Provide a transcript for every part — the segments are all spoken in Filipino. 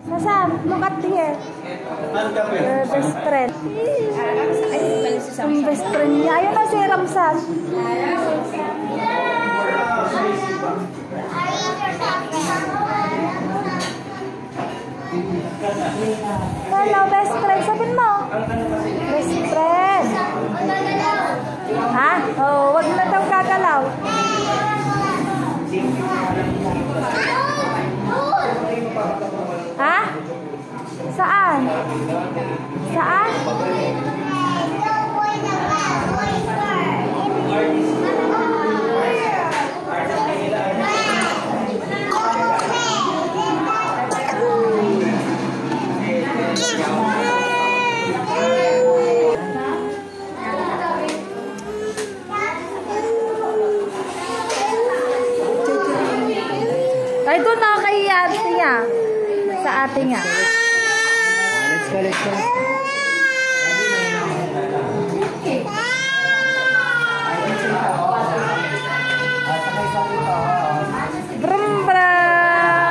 Sasam, look at here. Your best friend. Yung best friend niya. Ayun na si Ramsan. Hello, best friend. Sabihin mo. Best friend. Ha? Oh, wag na daw gagalaw. Ha? Saan? Saan? Ay, doon na kay ate niya. Sa ate niya. Let's go, let's go. Brum brum.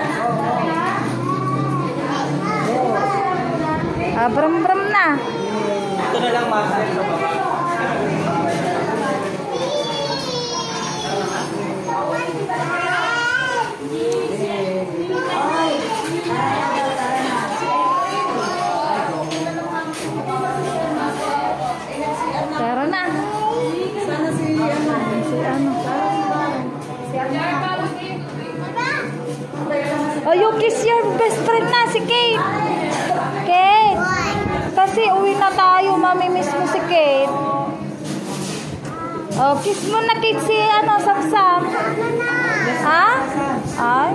Brum brum na. Ito na lang masal sa baba. Pero na. Sana si ano. Oh, you kiss your best friend na, si Kate. Kate. Kasi uwi na tayo, mamimiss mo si Kate. Oh, kiss mo na Kate si ano, Samsam. Ha? Ay?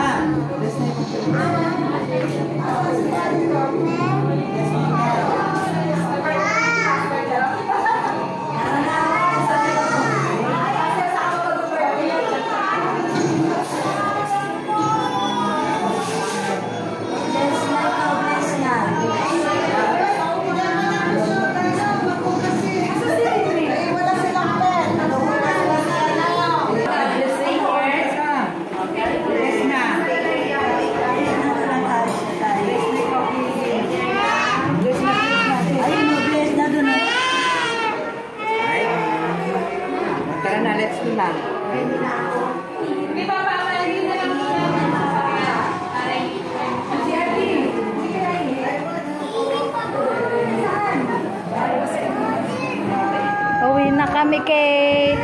Let's go lang. Uwi na kami, Kate.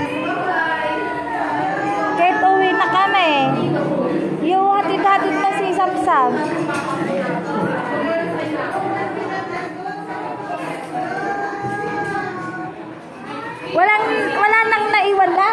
Kate, uwi na kami. Yung hatid-hatid na si Samsam. Wala nang naiwan lang.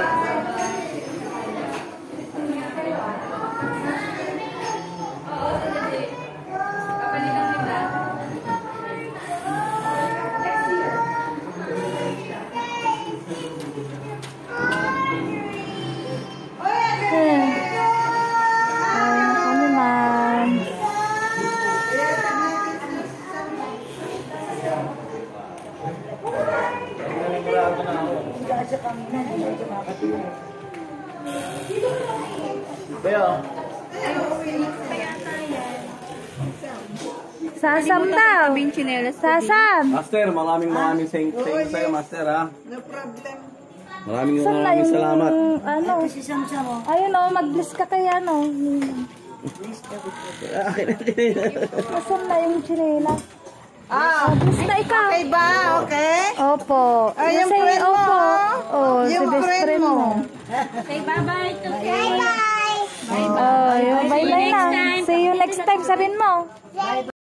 Sasam daw. Sasam. Master, maraming thank you sa'yo, Master, ha? No problem. Maraming salamat. Ano? Ayun o, mag-bless ka kaya ano. Nasaan na yung chinela? Bless na ikaw. Okay ba? Okay? Opo. Ay, yung friend mo. Opo. Oh, si Yung best friend mo. Say bye-bye to Kate. Bye-bye. Oh, bye-bye na. See you next time, sabihin mo.